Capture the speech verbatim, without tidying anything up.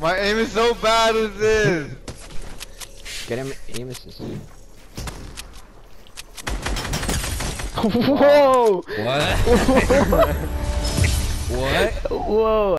My aim is so bad with this. Get him aim assist. Whoa! What? What? Whoa!